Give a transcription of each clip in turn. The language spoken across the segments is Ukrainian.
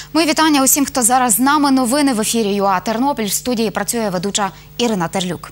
Мої вітання усім, хто зараз з нами. Новини в ефірі ЮА Тернопіль. В студії працює ведуча Ірина Терлюк.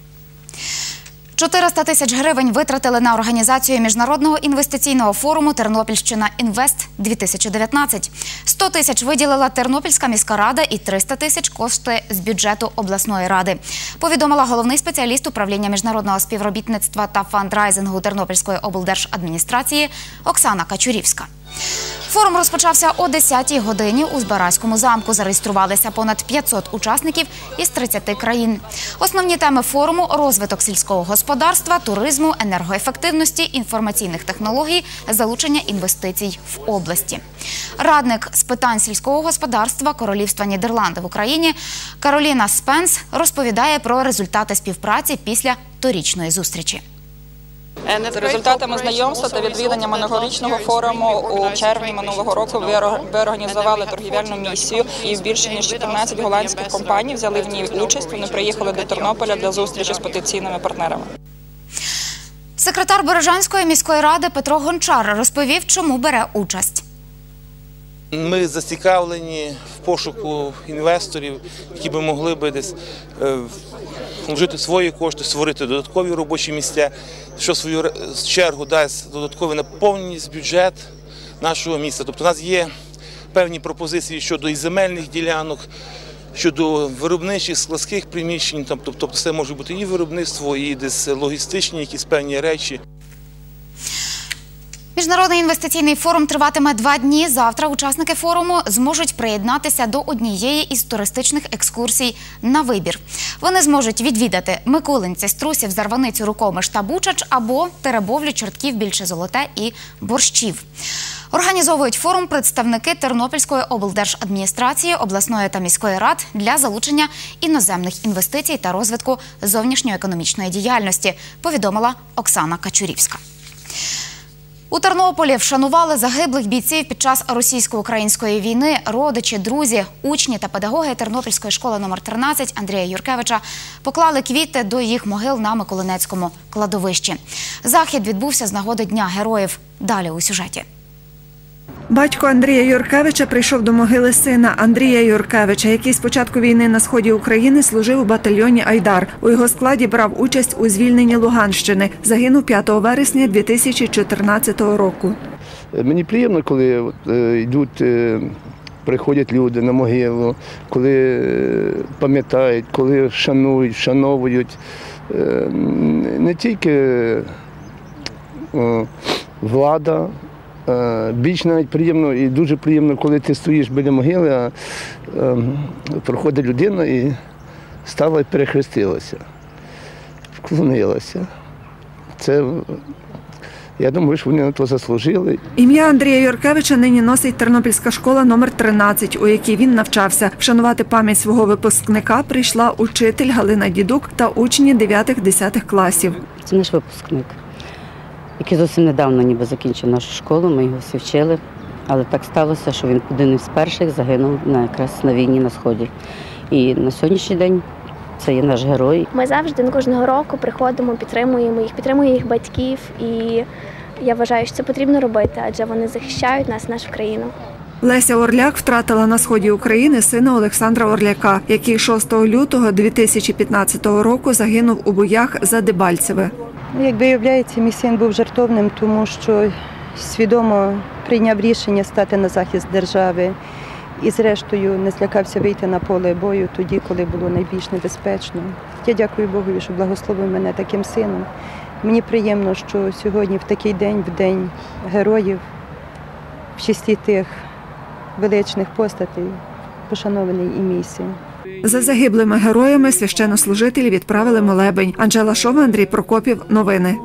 400 тисяч гривень витратили на організацію міжнародного інвестиційного форуму «Тернопільщина Інвест-2019». 100 тисяч виділила Тернопільська міська рада і 300 тисяч кошти з бюджету обласної ради. Повідомила головний спеціаліст управління міжнародного співробітництва та фандрайзингу Тернопільської облдержадміністрації Оксана Качурівська. Форум розпочався о 10-й годині у Збаразькому замку. Зареєструвалися понад 500 учасників із 30 країн. Основні теми форуму – розвиток сільського господарства, туризму, енергоефективності, інформаційних технологій, залучення інвестицій в області. Радник з питань сільського господарства Королівства Нідерланди в Україні Кароліна Спенс розповідає про результати співпраці після торічної зустрічі. За результатами знайомства та відвідання минулорічного форуму у червні минулого року ви організували торгівельну місію, і більше ніж 14 голландських компаній взяли в ній участь. Вони приїхали до Тернополя для зустрічі з потенційними партнерами. Секретар Бережанської міської ради Петро Гончар розповів, чому бере участь. Ми зацікавлені в пошуку інвесторів, які б могли б десь вжити свої кошти, створити додаткові робочі місця, що в свою чергу дасть додаткову наповненість бюджет нашого міста. Тобто у нас є певні пропозиції щодо і земельних ділянок, щодо виробничих складських приміщень, тобто це може бути і виробництво, і десь логістичні якісь певні речі. Міжнародний інвестиційний форум триватиме 2 дні. Завтра учасники форуму зможуть приєднатися до однієї із туристичних екскурсій на вибір. Вони зможуть відвідати Микулинці, Струсів, Зарваницю, Рукомиш та Бучач або Теребовлю, Чортків, Більше Золоте і Борщів. Організовують форум представники Тернопільської облдержадміністрації, обласної та міської рад для залучення іноземних інвестицій та розвитку зовнішньоекономічної діяльності, повідомила Оксана Качурівська. У Тернополі вшанували загиблих бійців під час російсько-української війни. Родичі, друзі, учні та педагоги Тернопільської школи номер 13 Андрія Юркевича поклали квіти до їх могил на Миколинецькому кладовищі. Захід відбувся з нагоди Дня героїв. Далі у сюжеті. Батько Андрія Юркевича прийшов до могили сина Андрія Юркевича, який з початку війни на сході України служив у батальйоні «Айдар». У його складі брав участь у звільненні Луганщини. Загинув 5 вересня 2014 року. Мені приємно, коли приходять люди на могилу, коли пам'ятають, коли шанують, вшановують. Не тільки влада, більш навіть приємно і дуже приємно, коли ти стоїш біля могили, а проходить людина і стала і перехрестилася, вклонилася. Це, я думаю, що вони на то заслужили. Ім'я Андрія Юркевича нині носить Тернопільська школа номер 13, у якій він навчався. Вшанувати пам'ять свого випускника прийшла учитель Галина Дідук та учні 9-10 класів. Це наш випускник, який зовсім недавно ніби закінчив нашу школу, ми його всі вчили. Але так сталося, що він один із перших загинув якраз на війні на Сході. І на сьогоднішній день це є наш герой. Ми завжди кожного року приходимо, підтримуємо їх батьків. І я вважаю, що це потрібно робити, адже вони захищають нас, нашу країну. Леся Орляк втратила на сході України сина Олександра Орляка, який 6 лютого 2015 року загинув у боях за Дебальцеве. Як виявляється, мій син був жертовним, тому що свідомо прийняв рішення стати на захист держави і зрештою не злякався вийти на поле бою тоді, коли було найбільш небезпечно. Я дякую Богові, що благословив мене таким сином. Мені приємно, що сьогодні в такий день, в День героїв, в числі тих величних постатей, пошанований і мій син. За загиблими героями священнослужителі відправили молебень. Анжела Шова, Андрій Прокопів. Новини.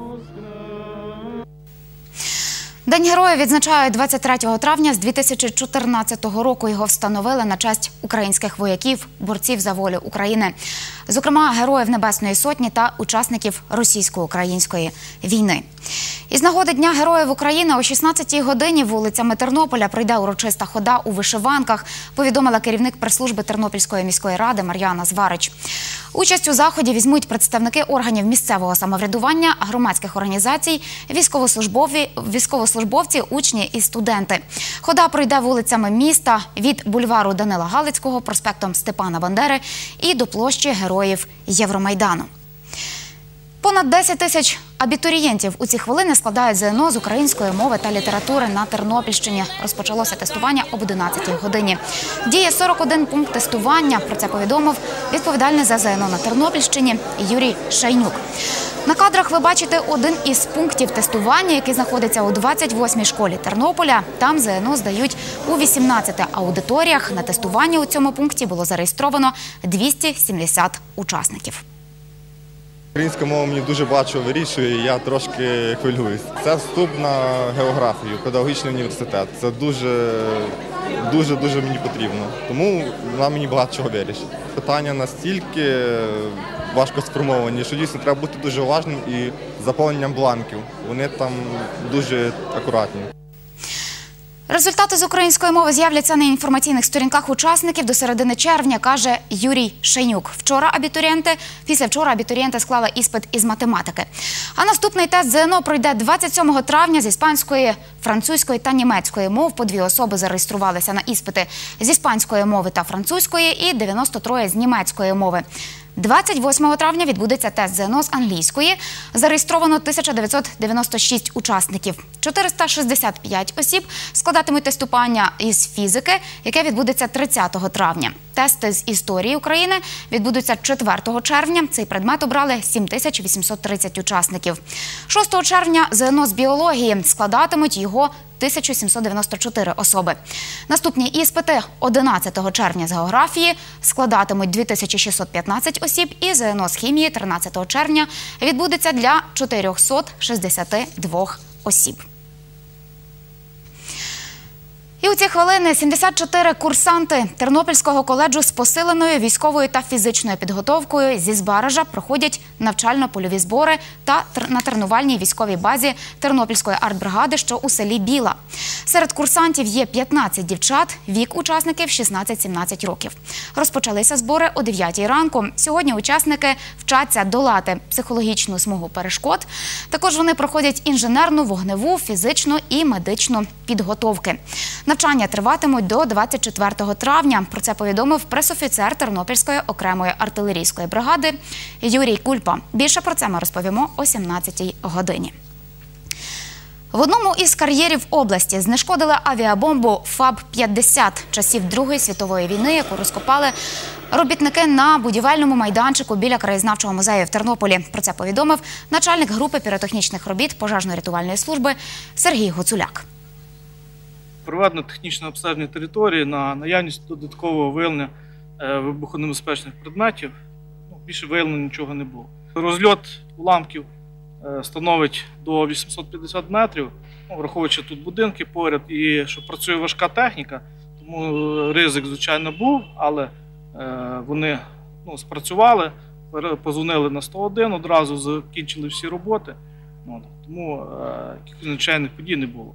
День героїв відзначають 23 травня з 2014 року. Його встановили на честь українських вояків, борців за волю України. Зокрема, героїв Небесної Сотні та учасників російсько-української війни. Із нагоди Дня героїв України о 16-й годині вулицями Тернополя пройде урочиста хода у вишиванках, повідомила керівник прес-служби Тернопільської міської ради Мар'яна Зварич. Участь у заході візьмуть представники органів місцевого самоврядування, громадських організацій, військовослужбовці військовослужбовці, учні і студенти. Хода пройде вулицями міста від бульвару Данила Галицького, проспектом Степана Бандери і до площі Героїв Євромайдану. Понад 10 тисяч абітурієнтів у ці хвилини складають ЗНО з української мови та літератури на Тернопільщині. Розпочалося тестування об 11-й годині. Діє 41 пункт тестування. Про це повідомив відповідальний за ЗНО на Тернопільщині Юрій Шайнюк. На кадрах ви бачите один із пунктів тестування, який знаходиться у 28-й школі Тернополя. Там ЗНО здають у 18 аудиторіях. На тестуванні у цьому пункті було зареєстровано 270 учасників. Українська мова мені дуже багато вирішує, і я трошки хвилююсь. Це вступ на географію, педагогічний університет. Це дуже мені потрібно. Тому вона мені багато чого вирішить. Питання настільки важко сформовані, що дійсно треба бути дуже уважним і з заповненням бланків. Вони там дуже акуратні. Результати з української мови з'являться на інформаційних сторінках учасників до середини червня, каже Юрій Шайнюк. Післявчора абітурієнти склали іспит із математики. А наступний тест ЗНО пройде 27 травня з іспанської, французької та німецької мов. По 2 особи зареєструвалися на іспити з іспанської мови та французької і 93 з німецької мови. 28 травня відбудеться тест ЗНО з англійської. Зареєстровано 1996 учасників. 465 осіб складатимуть тестування із фізики, яке відбудеться 30 травня. Тести з історії України відбудуться 4 червня. Цей предмет обрали 7830 учасників. 6 червня ЗНО з біології складатимуть його 1794 особи. Наступні іспити 11 червня з географії складатимуть 2615 осіб і ЗНО з хімії 13 червня відбудеться для 462 осіб. І у ці хвилини 74 курсанти Тернопільського коледжу з посиленою військовою та фізичною підготовкою зі Збаража проходять навчально-польові збори на тренувальній військовій базі Тернопільської артбригади, що у селі Біла. Серед курсантів є 15 дівчат, вік учасників 16-17 років. Розпочалися збори о 9 ранку. Сьогодні учасники вчаться долати психологічну смугу перешкод. Також вони проходять інженерну, вогневу, фізичну і медичну підготовки. Навчання триватимуть до 24 травня. Про це повідомив пресофіцер Тернопільської окремої артилерійської бригади Юрій Кульпа. Більше про це ми розповімо о 17-й годині. В одному із кар'єрів області знешкодили авіабомбу ФАБ-50 часів Другої світової війни, яку розкопали робітники на будівельному майданчику біля краєзнавчого музею в Тернополі. Про це повідомив начальник групи піротехнічних робіт пожежно-рятувальної служби Сергій Гоцуляк. Проведено технічне обстеження території на наявність додаткового виявлення вибухонебезпечних предметів. Більше виявлено нічого не було. Розльот уламків становить до 850 метрів, враховуючи тут будинки поряд і що працює важка техніка, тому ризик, звичайно, був, але вони спрацювали, позвонили на 101, одразу закінчили всі роботи, тому якихось надзвичайних подій не було.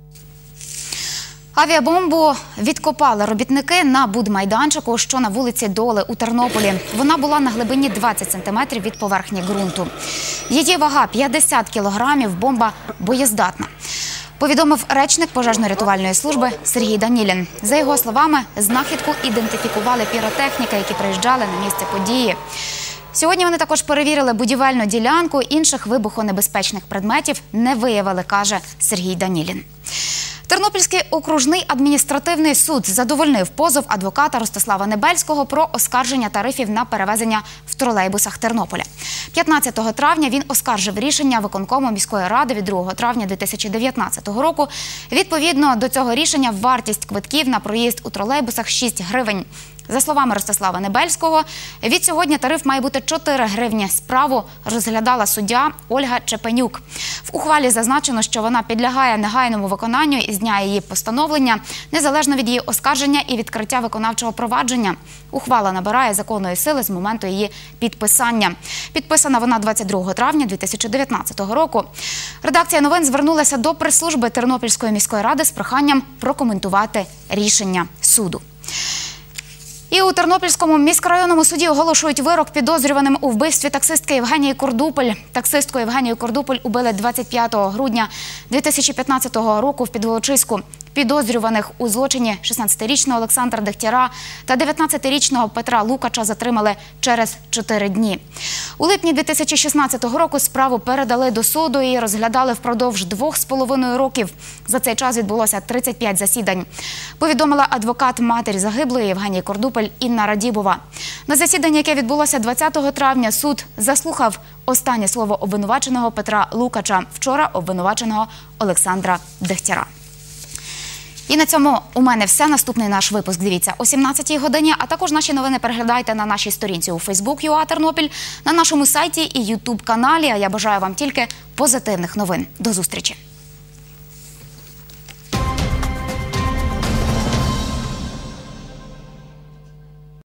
Авіабомбу відкопали робітники на будмайданчику, що на вулиці Доли у Тернополі. Вона була на глибині 20 см від поверхні ґрунту. Її вага 50 кілограмів, бомба боєздатна. Повідомив речник пожежно-рятувальної служби Сергій Данілін. За його словами, знахідку ідентифікували піротехніки, які приїжджали на місце події. Сьогодні вони також перевірили будівельну ділянку, інших вибухонебезпечних предметів не виявили, каже Сергій Данілін. Тернопільський окружний адміністративний суд задовольнив позов адвоката Ростислава Небельського про оскарження тарифів на перевезення в тролейбусах Тернополя. 15 травня він оскаржив рішення виконкому міської ради від 2 травня 2019 року. Відповідно до цього рішення вартість квитків на проїзд у тролейбусах 6 гривень. За словами Ростислава Небельського, від сьогодні тариф має бути 4 гривні. Справу розглядала суддя Ольга Чепенюк. В ухвалі зазначено, що вона підлягає негайному виконанню із дня її постановлення, незалежно від її оскарження і відкриття виконавчого провадження. Ухвала набирає законної сили з моменту її підписання. Підписана вона 22 травня 2019 року. Редакція новин звернулася до прес-служби Тернопільської міської ради з проханням прокоментувати рішення суду. І у Тернопільському міськрайонному суді оголошують вирок підозрюваним у вбивстві таксистки Євгенії Кордупель. Таксистку Євгенію Кордупель убили 25 грудня 2015 року в Підволочиську. Підозрюваних у злочині 16-річного Олександра Дегтяра та 19-річного Петра Лукача затримали через 4 дні. У липні 2016 року справу передали до суду і розглядали впродовж 2,5 років. За цей час відбулося 35 засідань. Повідомила адвокат матері загиблої Євгенії Кордупель Інна Радібова. На засіданні, яке відбулося 20 травня, суд заслухав останнє слово обвинуваченого Петра Лукача, вчора обвинуваченого Олександра Дегтяра. І на цьому у мене все. Наступний наш випуск дивіться о 17-й годині, а також наші новини переглядайте на нашій сторінці у Facebook.ua Тернопіль, на нашому сайті і YouTube-каналі. А я бажаю вам тільки позитивних новин. До зустрічі!